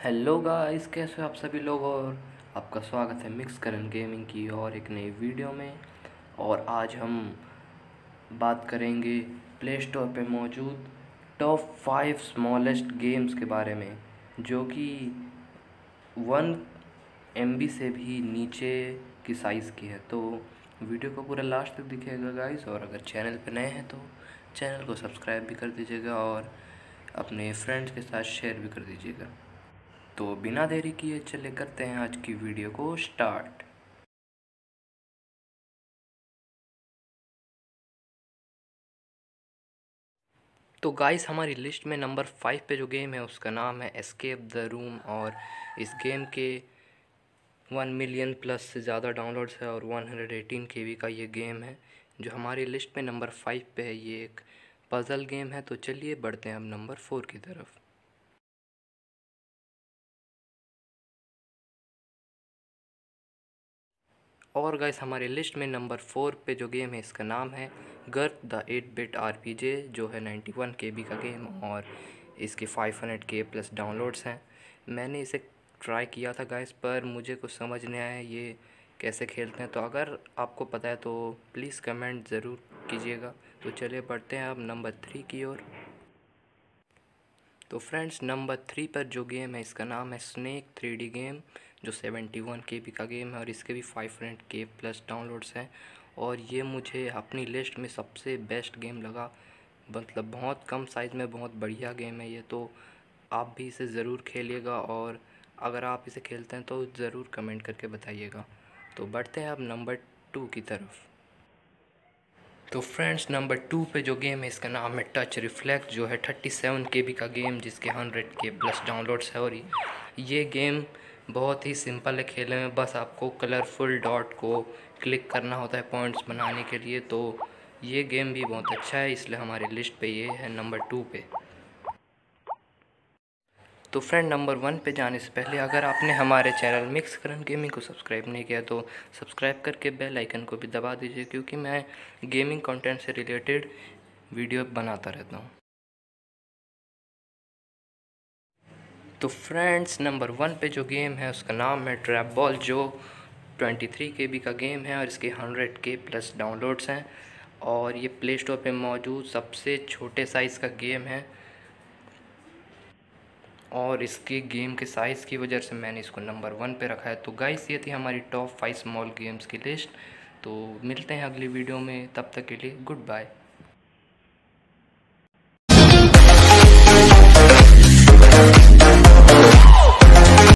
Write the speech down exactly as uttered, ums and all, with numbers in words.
Hello guys, कैसे हो आप सभी लोग। और आपका स्वागत है मिक्स करन गेमिंग की और एक नई वीडियो में। और आज हम बात करेंगे प्ले स्टोर पे मौजूद टॉप फाइव स्मॉलेस्ट गेम्स के बारे में, जो कि वन एम बी से भी नीचे की साइज़ की है। तो वीडियो को पूरा लास्ट तक दिखेगा गाइस। और अगर चैनल पे नए हैं तो चैनल को सब्सक्राइब भी कर दीजिएगा और अपने फ्रेंड्स के साथ शेयर भी कर दीजिएगा। तो बिना देरी किए चले करते हैं आज की वीडियो को स्टार्ट। तो गाइस, हमारी लिस्ट में नंबर फाइव पे जो गेम है उसका नाम है एस्केप द रूम। और इस गेम के वन मिलियन प्लस से ज़्यादा डाउनलोड्स है और one hundred eighteen K B का ये गेम है जो हमारी लिस्ट में नंबर फाइव पे है। ये एक पज़ल गेम है। तो चलिए बढ़ते हैं अब नंबर फोर की तरफ। और गाइस, हमारे लिस्ट में नंबर फोर पे जो गेम है इसका नाम है Garth the eight bit R P G, जो है नाइन्टी वन के बी का गेम और इसके five hundred K plus downloads हैं। मैंने इसे ट्राई किया था गाइस, पर मुझे कुछ समझ नहीं आया ये कैसे खेलते हैं। तो अगर आपको पता है तो प्लीज़ कमेंट ज़रूर कीजिएगा। तो चलिए बढ़ते हैं अब नंबर थ्री की ओर। तो फ्रेंड्स, नंबर थ्री पर जो गेम है इसका नाम है स्नेक थ्री डी गेम, जो सेवेंटी वन के बी का गेम है और इसके भी five hundred K plus downloads हैं। और ये मुझे अपनी लिस्ट में सबसे बेस्ट गेम लगा। मतलब बहुत कम साइज़ में बहुत बढ़िया गेम है ये। तो आप भी इसे ज़रूर खेलिएगा और अगर आप इसे खेलते हैं तो ज़रूर कमेंट करके बताइएगा। तो बढ़ते हैं अब नंबर टू की तरफ। तो फ्रेंड्स, नंबर टू पे जो गेम है इसका नाम है टच रिफ्लेक्ट, जो है थर्टी सेवन के बी का गेम जिसके हंड्रेड के प्लस डाउनलोड्स है। और ये गेम बहुत ही सिंपल है खेलने में। बस आपको कलरफुल डॉट को क्लिक करना होता है पॉइंट्स बनाने के लिए। तो ये गेम भी बहुत अच्छा है, इसलिए हमारी लिस्ट पे ये है नंबर टू पे। तो फ्रेंड, नंबर वन पे जाने से पहले अगर आपने हमारे चैनल मिक्स करन गेमिंग को सब्सक्राइब नहीं किया तो सब्सक्राइब करके बेल आइकन को भी दबा दीजिए, क्योंकि मैं गेमिंग कंटेंट से रिलेटेड वीडियो बनाता रहता हूँ। तो फ्रेंड्स, नंबर वन पे जो गेम है उसका नाम है ट्रैप बॉल, जो ट्वेंटी थ्री के बी का गेम है और इसके हंड्रेड के प्लस डाउनलोड्स हैं। और ये प्ले स्टोर पर मौजूद सबसे छोटे साइज़ का गेम है और इसके गेम के साइज़ की वजह से मैंने इसको नंबर वन पे रखा है। तो गाइस, ये थी हमारी टॉप फाइव स्मॉल गेम्स की लिस्ट। तो मिलते हैं अगली वीडियो में, तब तक के लिए गुड बाय।